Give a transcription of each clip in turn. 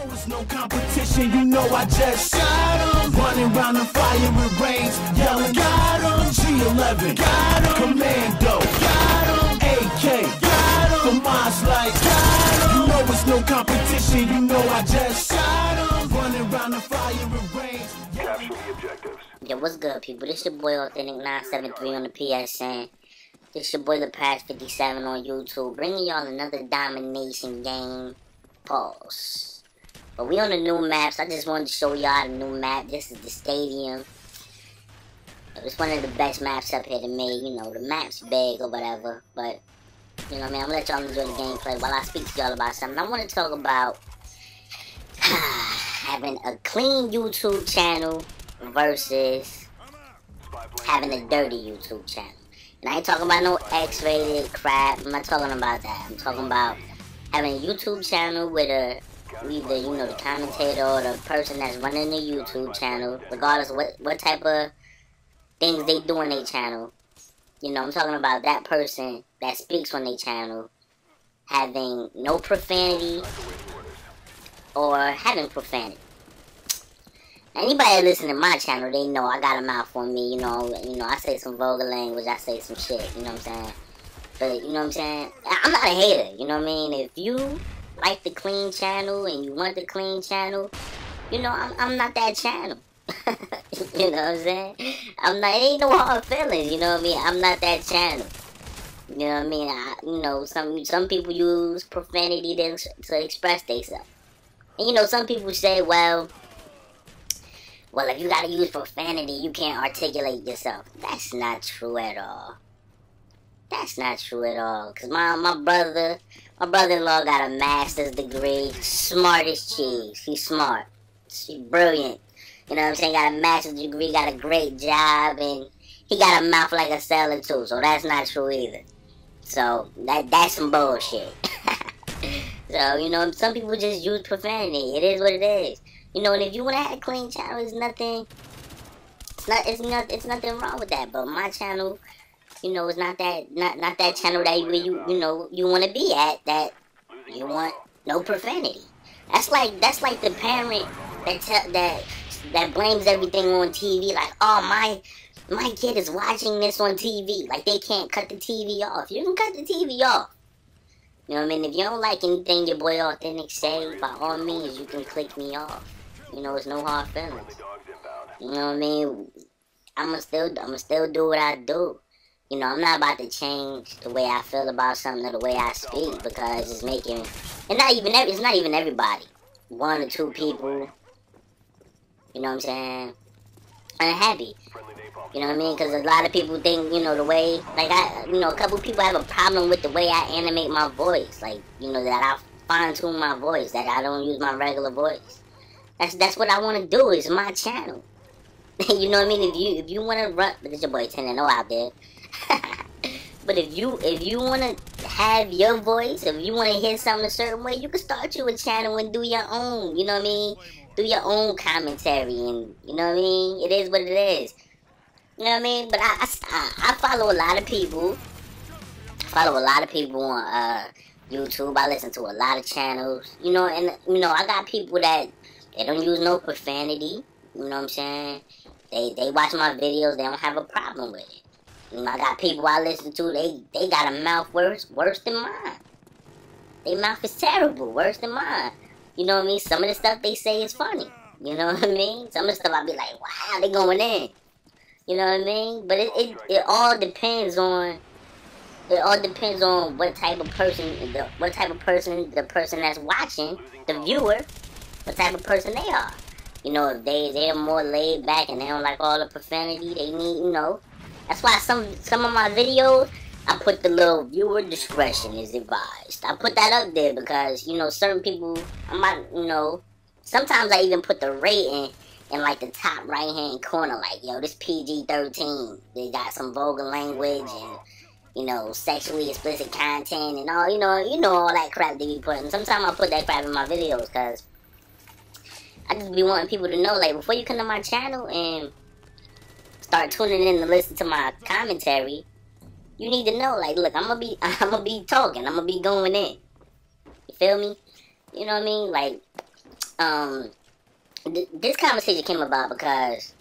know it's no competition, you know I just got 'em. Running round the fire range, yelling, got 'em. G11, got 'em. Commando, got 'em. AK, got 'em. For Mars Light, got 'em. You know it's no competition, you know I just got 'em. Running round the fire range. Capture the objectives. Yo, what's good, people? This your boy Authentic 973 on the PSN. This your boy LePatch57 on YouTube, bringing y'all another domination game. Pause. But we on the new maps. I just wanted to show y'all the new map. This is the stadium. It's one of the best maps up here to me. You know, the map's big or whatever, but you know what I mean. I'm gonna let y'all enjoy the gameplay while I speak to y'all about something. I want to talk about having a clean YouTube channel versus having a dirty YouTube channel. And I ain't talking about no X-rated crap. I'm not talking about that. I'm talking about having a YouTube channel with either, you know, the commentator or the person that's running the YouTube channel, regardless of what type of things they do on their channel. You know, I'm talking about that person that speaks on their channel having no profanity or having profanity. Anybody that listen to my channel, they know I got a mouth on me, you know, I say some vulgar language, I say some shit, you know what I'm saying? But, you know what I'm saying? I'm not a hater, you know what I mean? If you like the clean channel and you want the clean channel, you know, I'm not that channel. You know what I'm saying? It ain't no hard feelings, you know what I mean? I'm not that channel. You know what I mean? You know, some people use profanity to express themselves. And, you know, some people say, well, if you gotta use profanity, you can't articulate yourself. That's not true at all. That's not true at all. Cause my brother-in-law got a master's degree, smart as cheese. He's smart. She's brilliant. You know what I'm saying? Got a master's degree, got a great job, and he got a mouth like a sailor too. So that's not true either. So that's some bullshit. So, you know, some people just use profanity. It is what it is. You know, and if you want to have a clean channel, it's nothing wrong with that. But my channel, you know, is not that channel that you want to be at, that you want no profanity. That's like the parent that blames everything on TV. Like, oh, my kid is watching this on TV. Like, they can't cut the TV off. You can cut the TV off. You know what I mean? If you don't like anything your boy Authentic say, by all means, you can click me off. You know, it's no hard feelings. You know what I mean? I'ma still do what I do. You know, I'm not about to change the way I feel about something or the way I speak, because it's not even everybody. One or two people, you know what I'm saying, unhappy. You know what I mean? Because a lot of people think, you know, the way, like a couple people have a problem with the way I animate my voice. Like, you know, that I fine-tune my voice, that I don't use my regular voice. That's what I want to do. It's my channel. You know what I mean? If you want to run, but it's your boy 10 and 0 out there. But if you want to have your voice, if you want to hear something a certain way, you can start you a channel and do your own. You know what I mean? Do your own commentary, and you know what I mean? It is what it is. You know what I mean? But I follow a lot of people. On YouTube. I listen to a lot of channels. You know, and you know, I got people that they don't use no profanity. You know what I'm saying? They watch my videos. They don't have a problem with it. You know, I got people I listen to. They got a mouth worse than mine. Their mouth is terrible, worse than mine. You know what I mean? Some of the stuff they say is funny. You know what I mean? Some of the stuff I be like, wow, they going in. You know what I mean? But it all depends on what type of person the person that's watching, the viewer, what type of person they are. You know, if they're more laid back and they don't like all the profanity, they need, you know. That's why some of my videos, I put the little viewer discretion is advised. I put that up there because, you know, certain people, sometimes I even put the rating in like the top right hand corner, like, yo, this PG-13. They got some vulgar language and, you know, sexually explicit content and all, you know all that crap they be putting. Sometimes I put that crap in my videos because I just be wanting people to know, like, before you come to my channel and start tuning in to listen to my commentary, you need to know, like, look, I'm gonna be talking, I'm gonna be going in. You feel me? You know what I mean? Like, this conversation came about because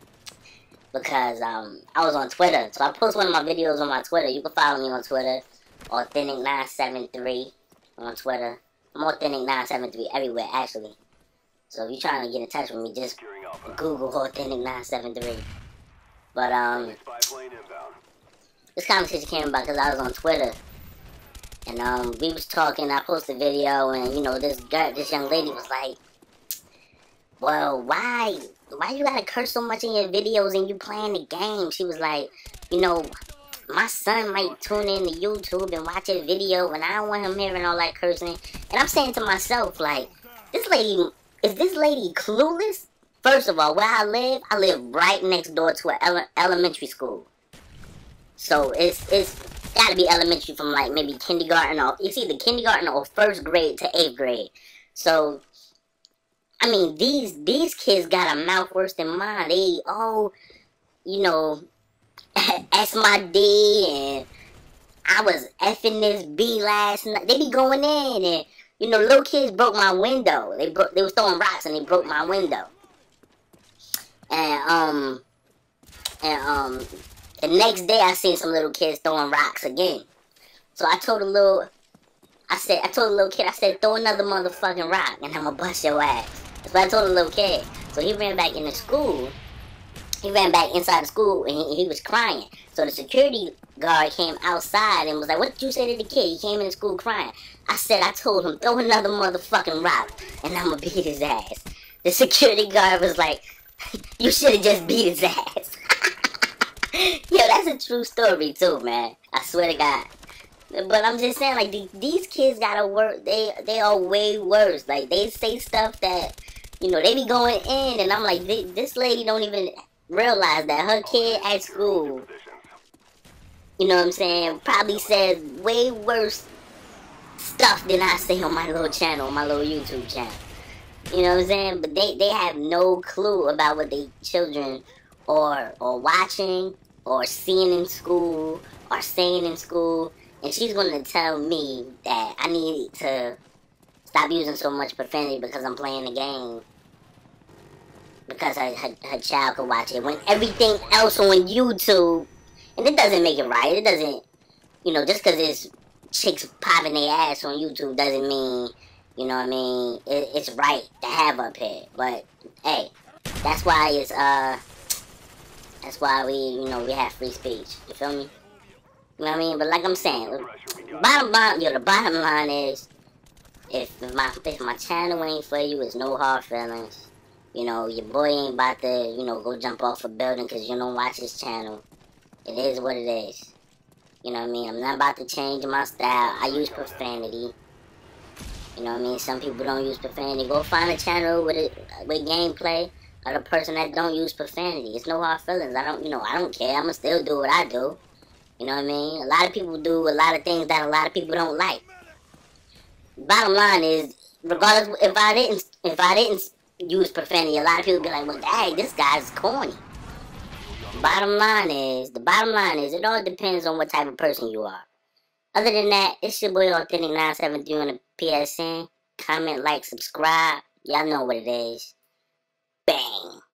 I was on Twitter. So I post one of my videos on my Twitter. You can follow me on Twitter, Authentic973 on Twitter. I'm Authentic973 everywhere, actually. So if you're trying to get in touch with me, just Google Authentic973. But this conversation came about because I was on Twitter, and we was talking. I posted a video, and you know, this young lady was like, "Well, why you gotta curse so much in your videos and you playing the game?" She was like, "You know, my son might tune in to YouTube and watch a video, and I don't want him hearing all that cursing." And I'm saying to myself, like, is this lady clueless? First of all, where I live right next door to an elementary school. So it's gotta be elementary from like maybe kindergarten, or it's either kindergarten or first grade to 8th grade. So I mean, these kids got a mouth worse than mine. They you know, S my D, and I was effing this B last night. They be going in, and you know, little kids broke my window. They was throwing rocks and they broke my window. And the next day I seen some little kids throwing rocks again. So I told the little kid, I said, throw another motherfucking rock and I'ma bust your ass. That's what I told the little kid. So he ran back into school. He ran back inside the school and he was crying. So the security guard came outside and was like, what did you say to the kid? He came into school crying. I told him, throw another motherfucking rock and I'ma beat his ass. The security guard was like, you should have just beat his ass. Yo, that's a true story too, man. I swear to God. But I'm just saying, like, these kids gotta work. They are way worse. Like, they say stuff that, you know, they be going in, and I'm like, this lady don't even realize that her kid at school, you know what I'm saying, probably says way worse stuff than I say on my little channel, my little YouTube channel. You know what I'm saying? But they have no clue about what they children or watching or seeing in school or saying in school. And she's going to tell me that I need to stop using so much profanity because I'm playing the game. Because her child could watch it. When everything else on YouTube, and it doesn't make it right. It doesn't, you know, just because it's chicks popping their ass on YouTube doesn't mean, you know what I mean, it's right to have up here. But, hey, that's why it's, that's why we, you know, we have free speech. You feel me? You know what I mean? But like I'm saying, the bottom line is, if my channel ain't for you, it's no hard feelings. You know, your boy ain't about to, you know, go jump off a building because you don't watch his channel. It is what it is. You know what I mean? I'm not about to change my style. I use profanity. You know what I mean? Some people don't use profanity. Go find a channel with gameplay of the person that don't use profanity. It's no hard feelings. I don't care. I'ma still do what I do. You know what I mean? A lot of people do a lot of things that a lot of people don't like. Bottom line is, regardless, if I didn't use profanity, a lot of people be like, well, dang, this guy's corny. The bottom line is, it all depends on what type of person you are. Other than that, it's your boy Authentic973 on the PSN. Comment, like, subscribe. Y'all know what it is. Bang.